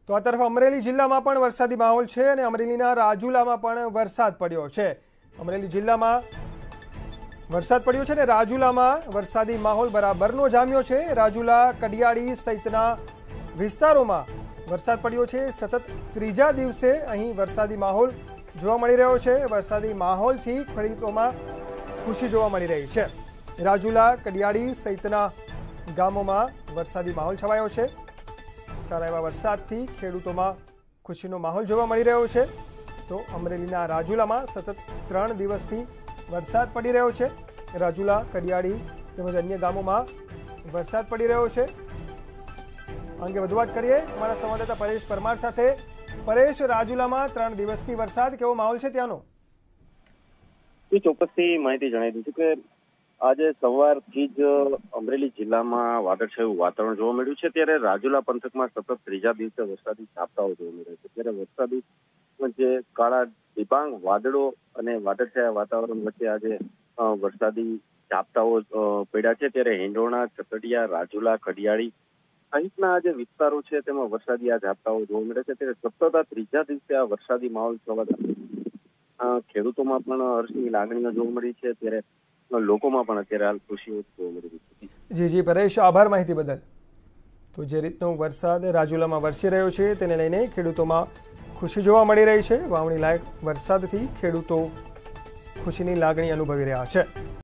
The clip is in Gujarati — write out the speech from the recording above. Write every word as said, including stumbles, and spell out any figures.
તો આ તરફ અમરેલી જિલ્લામાં પણ વરસાદી માહોલ છે અને અમરેલીના રાજુલામાં પણ વરસાદ પડ્યો છે। અમરેલી જિલ્લામાં વરસાદ પડ્યો છે અને રાજુલામાં વરસાદી માહોલ બરાબરનો જામ્યો છે। રાજુલા કડિયાળી સહિતના વિસ્તારોમાં વરસાદ પડ્યો છે। સતત ત્રીજા દિવસે અહીં વરસાદી માહોલ જોવા મળી રહ્યો છે। વરસાદી માહોલથી ખેડૂતોમાં ખુશી જોવા મળી રહી છે। રાજુલા કડિયાળી સહિતના ગામોમાં વરસાદી માહોલ છવાયો છે। સારા એવા વરસાદથી ખેડૂતોમાં ખુશીનો માહોલ જોવા મળી રહ્યો છે। તો અમરેલીના રાજુલામાં સતત ત્રણ દિવસથી વરસાદ પડી રહ્યો છે। રાજુલા કડિયાળી તેમજ અન્ય ગામોમાં વરસાદ પડી રહ્યો છે। અંગે વધુ વાત કરીએ અમારા સંવાદદાતા પરેશ પરમાર સાથે। પરેશ, રાજુલામાં ત્રણ દિવસથી વરસાદ, કેવો માહોલ છે ત્યાંનો? ચોક્કસથી માહિતી જણાવી દીધી કે આજે સવારથી જ અમરેલી જિલ્લામાં વાદળછાયું વાતાવરણ જોવા મળ્યું છે। ત્યારે રાજુલા પંથકમાં સતત ત્રીજા દિવસે વરસાદી ઝાપટાઓ જોવા મળ્યા છે। ત્યારે વરસાદી જે કાળા ડિબાંગ વાદળો અને વાદળછાયા વાતાવરણ વચ્ચે આજે વરસાદી ઝાપટાઓ પડ્યા છે। ત્યારે હિંડોણા, ચતડિયા, રાજુલા, કડિયાળી સહિતના જે વિસ્તારો છે તેમાં વરસાદી આ ઝાપટાઓ જોવા મળે છે। ત્યારે સતત આ ત્રીજા દિવસે આ વરસાદી માહોલ છવાતા ખેડૂતોમાં પણ હર્ષની લાગણીઓ જોવા મળી છે। ત્યારે લોકોમાં પણ અત્યારે હાલ ખુશીઓ જોવા મળી રહી છે। જી જી પરેશ, આભાર માહિતી બદલ। તો જે રીતનો વરસાદ રાજુલામાં વરસી રહ્યો છે તેને લઈને ખેડૂતોમાં ખુશી જોવા મળી રહી છે। વાવણી લાયક વરસાદથી ખેડૂતો ખુશીની લાગણી અનુભવી રહ્યા છે।